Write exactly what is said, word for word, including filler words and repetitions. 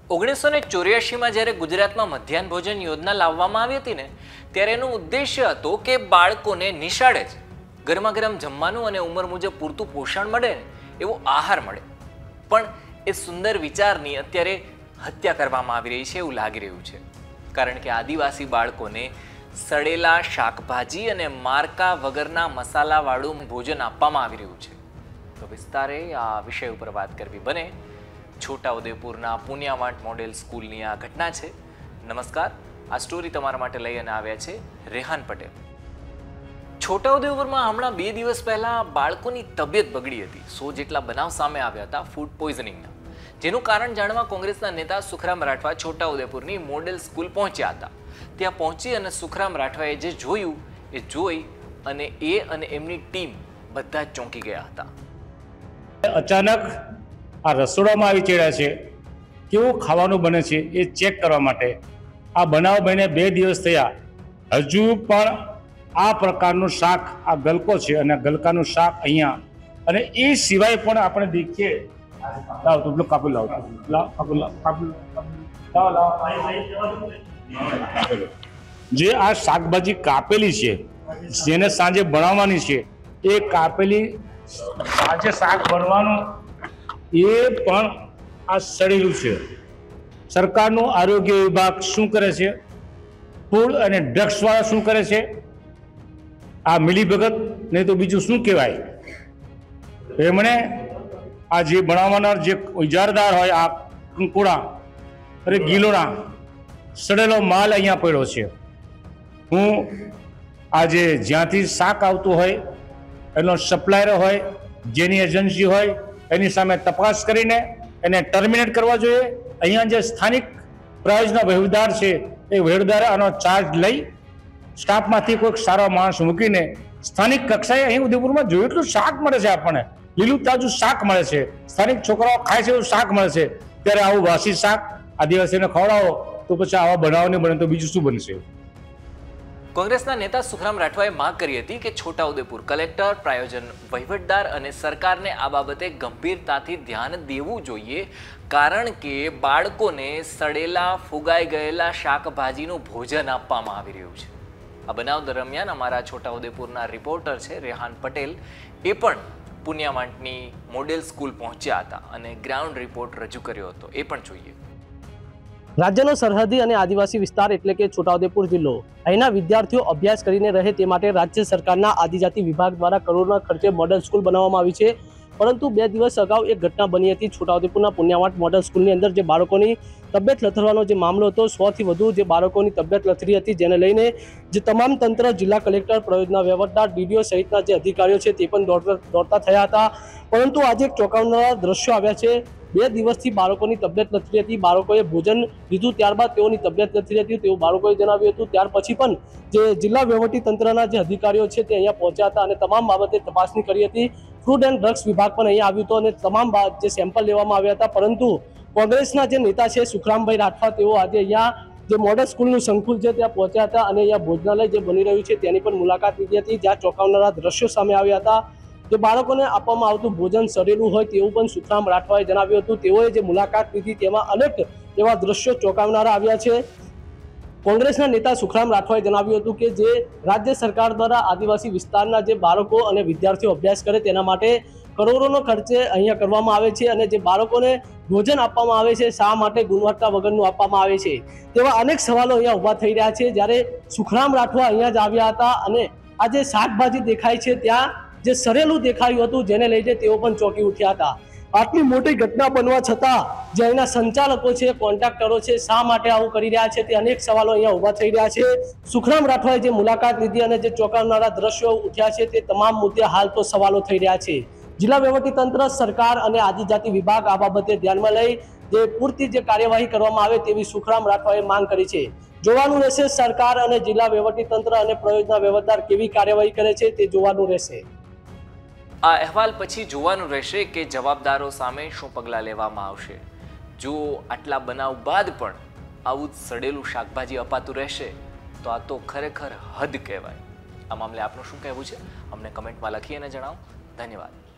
ઓગણીસો ને ચોર્યાસીમાં જ્યારે ગુજરાતમાં મધ્યાહન ભોજન યોજના લાવવામાં આવી હતી ને ત્યારે એનો ઉદ્દેશ્ય હતો કે બાળકોને નિશાળે જ ગરમા ગરમ જમવાનું અને ઉંમર મુજબ પૂરતું પોષણ મળે ને એવો આહાર મળે. પણ એ સુંદર વિચારની અત્યારે હત્યા કરવામાં આવી રહી છે એવું લાગી રહ્યું છે, કારણ કે આદિવાસી બાળકોને સડેલા શાકભાજી અને મારકા વગરના મસાલાવાળું ભોજન આપવામાં આવી રહ્યું છે. તો વિસ્તારે આ વિષય ઉપર વાત કરવી બને. છોટાઉદેપુરના પુનિયાવાંટ મોડેલ સ્કૂલની આ ઘટના છે. નમસ્કાર, આ સ્ટોરી તમારા માટે લઈ અને આવ્યા છે રેહાન પટેલ. છોટાઉદેપુરમાં હમણાં બે દિવસ પહેલા બાળકોની તબિયત બગડી હતી. સો જેટલા બનાવ સામે આવ્યા હતા ફૂડ પોઈઝનિંગના, જેનું કારણ જાણવા કોંગ્રેસના નેતા સુખરામ રાઠવા છોટાઉદેપુરની મોડેલ સ્કૂલ પહોંચ્યા હતા. ત્યાં પહોંચી અને સુખરામ રાઠવાએ જે જોયું એ જોઈ અને એ અને એમની ટીમ બધા જ ચોંકી ગયા હતા. અચાનક આ રસોડામાં આવી ચડ્યા છે, કેવું ખાવાનું બને છે એ ચેક કરવા માટે. આ બનાવ બને બે દિવસ થયા, હજુ પણ આ પ્રકારનું શાક, આ ગલકો છે અને ગલકાનું શાક અહીંયા, અને એ સિવાય પણ આપણે દેખીએ. લાવ તો પેલું કાપી લાવ, લાવ કાપી લાવ, કાપી લાવ, લાવ. જે આ શાકભાજી કાપેલી છે, જેને સાંજે બનાવવાની છે, એ કાપેલી સાંજે શાક બનવાનું એ પણ આ સડેલું છે. સરકારનું આરોગ્ય વિભાગ શું કરે છે? ફૂડ અને ડ્રગ્સ વાળા શું કરે છે? આ મિલીભગત નહીં તો બીજું શું કહેવાય? એમણે આ જે બનાવવાના જે ઇજારદાર હોય, આ કંકુડા અરે ગીલોના સડેલો માલ અહીંયા પડ્યો છે. હું આજે જ્યાંથી શાક આવતું હોય એનો સપ્લાયર હોય, જેની એજન્સી હોય, એની સામે તપાસ કરીને એને ટર્મિનેટ કરવા જોઈએ. અહીંયા જે સ્થાનિક પ્રાયોજના વહીવટદાર છે એ વહીવટદારે આનો ચાર્જ લઈ સ્ટાફમાંથી કોઈક સારો માણસ મૂકીને સ્થાનિક કક્ષાએ અહીં ઉદયપુરમાં જોયું એટલું શાક મળે છે, આપણને લીલું તાજું શાક મળે છે, સ્થાનિક છોકરાઓ ખાય છે એવું શાક મળે છે, ત્યારે આવું વાસી શાક આદિવાસીને ખવડાવો તો પછી આવા બનાવ નહીં બને તો બીજું શું બનશે? કોંગ્રેસના નેતા સુખરામ રાઠવાએ માંગ કરી હતી કે છોટાઉદેપુર કલેક્ટર, પ્રાયોજન વહીવટદાર અને સરકારને આ બાબતે ગંભીરતાથી ધ્યાન દેવું જોઈએ, કારણ કે બાળકોને સડેલા ફુગાઈ ગયેલા શાકભાજીનું ભોજન આપવામાં આવી રહ્યું છે. આ બનાવ દરમિયાન અમારા છોટાઉદેપુરના રિપોર્ટર છે રેહાન પટેલ, એ પણ પુનિયાવાંટની મોડેલ સ્કૂલ પહોંચ્યા હતા અને ગ્રાઉન્ડ રિપોર્ટ રજૂ કર્યો હતો. એ પણ જોઈએ. રાજ્યનો સરહદી અને આદિવાસી વિસ્તાર એટલે કે છોટાઉદેપુર જિલ્લો, અહીંના વિદ્યાર્થીઓ અભ્યાસ કરીને રહે તે માટે રાજ્ય સરકારના આદિજાતિ વિભાગ દ્વારા કરોડોના ખર્ચે મોડેલ સ્કૂલ બનાવવામાં આવી છે. પરંતુ બે દિવસ અગાઉ એક ઘટના બની હતી છોટાઉદેપુરના પુનિયાવાંટ મોડેલ સ્કૂલની અંદર, જે બાળકોની તબિયત લથડવાનો જે મામલો હતો. સો થી વધુ જે બાળકોની તબિયત લથડી હતી, જેને લઈને જે તમામ તંત્ર, જિલ્લા કલેક્ટર, પ્રયોજના વહીવટદાર, ડીડીઓ સહિતના જે અધિકારીઓ છે તે પણ દોડતા દોડતા થયા હતા. પરંતુ આજે એક ચોંકાવનારા દ્રશ્યો આવ્યા છે. બે દિવસથી બાળકોની તબિયત લથડી હતી, બાળકોએ ભોજન લીધું, ત્યારબાદ તેઓની તબિયત લથડી હતી તેવું બાળકોએ જણાવ્યું હતું. ત્યાર પછી પણ જે જિલ્લા વહીવટી તંત્રના જે અધિકારીઓ છે તે અહીંયા પહોંચ્યા હતા અને તમામ બાબતે તપાસણી કરી હતી. ફૂડ એન્ડ ડ્રગ્સ વિભાગ પણ અહીંયા આવ્યું હતું અને તમામ જે સેમ્પલ લેવામાં આવ્યા હતા. પરંતુ કોંગ્રેસના જે નેતા છે સુખરામભાઈ રાઠવા, તેઓ આજે અહીંયા જે મોડેલ સ્કૂલનું સંકુલ છે ત્યાં પહોંચ્યા હતા અને અહીંયા ભોજનાલય જે બની રહ્યું છે તેની પણ મુલાકાત લીધી હતી, જ્યાં ચોંકાવનારા દ્રશ્યો સામે આવ્યા હતા. જે બાળકોને આપવામાં આવતું ભોજન સડેલું હોય તેવું પણ સુખરામ રાઠવાએ જણાવ્યું હતું. તેઓએ જે મુલાકાત લીધી તેમાં અનેક એવા દ્રશ્યો ચોંકાવનારા આવ્યા છે. કોંગ્રેસના નેતા સુખરામ રાઠવાએ જણાવ્યું હતું કે જે રાજ્ય સરકાર દ્વારા આદિવાસી વિસ્તારના જે બાળકો અને વિદ્યાર્થીઓ અભ્યાસ કરે તેના માટે કરોડોનો ખર્ચે અહીંયા કરવામાં આવે છે અને જે બાળકોને ભોજન આપવામાં આવે છે, શા માટે ગુણવત્તા વગરનું આપવામાં આવે છે, તેવા અનેક સવાલો અહીંયા ઊભા થઈ રહ્યા છે. જ્યારે સુખરામ રાઠવા અહીંયા જ આવ્યા હતા અને આ જે શાકભાજી દેખાય છે ત્યાં જે સરેલું દેખાયું હતું, જેને લઈને તેઓ પણ ચોંકી ઉઠ્યા હતા. આટલી મોટી ઘટના બનવા છતાં જે અહીંના સંચાલકો છે, કોન્ટ્રાક્ટરો છે, શા માટે આવું કરી રહ્યા છે તે અનેક સવાલો અહીંયા ઊભા થઈ રહ્યા છે. સુખરામ રાઠવાએ જે મુલાકાત લીધી અને જે ચોંકાવનારા દ્રશ્યો ઉઠ્યા છે તે તમામ મુદ્દે હાલ તો સવાલો થઈ રહ્યા છે. જિલ્લા વહીવટીતંત્ર, સરકાર અને આદિજાતિ વિભાગ આ બાબતે ધ્યાનમાં લઈ જે પૂરતી જે કાર્યવાહી કરવામાં આવે તેવી સુખરામ રાઠવાએ માંગ કરી છે. જોવાનું રહેશે સરકાર અને જિલ્લા વહીવટીતંત્ર અને પ્રયોજના વહીવટદાર કેવી કાર્યવાહી કરે છે તે જોવાનું રહેશે. આ અહેવાલ પછી જોવાનું રહેશે કે જવાબદારો સામે શું પગલાં લેવામાં આવશે. જો આટલા બનાવ બાદ પણ આવું સડેલું શાકભાજી અપાતું રહેશે તો આ તો ખરેખર હદ કહેવાય. આ મામલે આપનું શું કહેવું છે અમને કમેન્ટમાં લખી અને જણાવો. ધન્યવાદ.